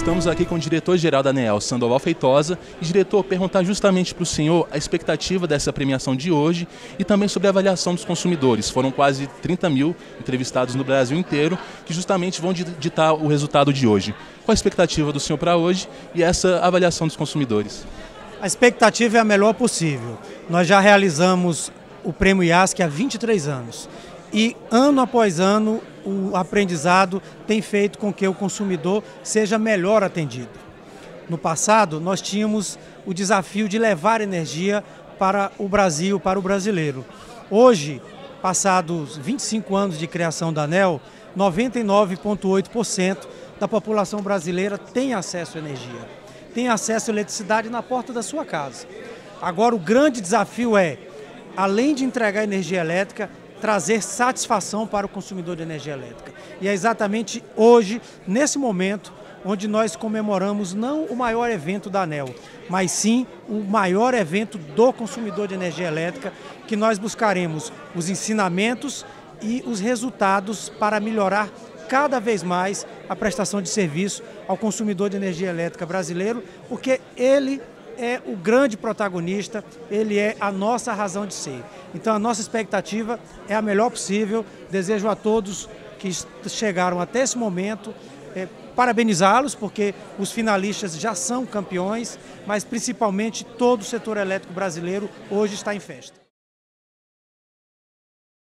Estamos aqui com o diretor-geral da ANEEL, Sandoval Feitosa. E, diretor, perguntar justamente para o senhor a expectativa dessa premiação de hoje e também sobre a avaliação dos consumidores. Foram quase 30 mil entrevistados no Brasil inteiro que justamente vão ditar o resultado de hoje. Qual a expectativa do senhor para hoje e essa avaliação dos consumidores? A expectativa é a melhor possível. Nós já realizamos o Prêmio IASC há 23 anos. E ano após ano o aprendizado tem feito com que o consumidor seja melhor atendido. No passado nós tínhamos o desafio de levar energia para o Brasil, para o brasileiro. Hoje, passados 25 anos de criação da ANEEL, 99,8% da população brasileira tem acesso à energia, tem acesso à eletricidade na porta da sua casa. Agora o grande desafio é, além de entregar energia elétrica, trazer satisfação para o consumidor de energia elétrica. E é exatamente hoje, nesse momento, onde nós comemoramos não o maior evento da ANEEL, mas sim o maior evento do consumidor de energia elétrica, que nós buscaremos os ensinamentos e os resultados para melhorar cada vez mais a prestação de serviço ao consumidor de energia elétrica brasileiro, porque ele é o grande protagonista, ele é a nossa razão de ser. Então a nossa expectativa é a melhor possível. Desejo a todos que chegaram até esse momento, parabenizá-los, porque os finalistas já são campeões, mas principalmente todo o setor elétrico brasileiro hoje está em festa.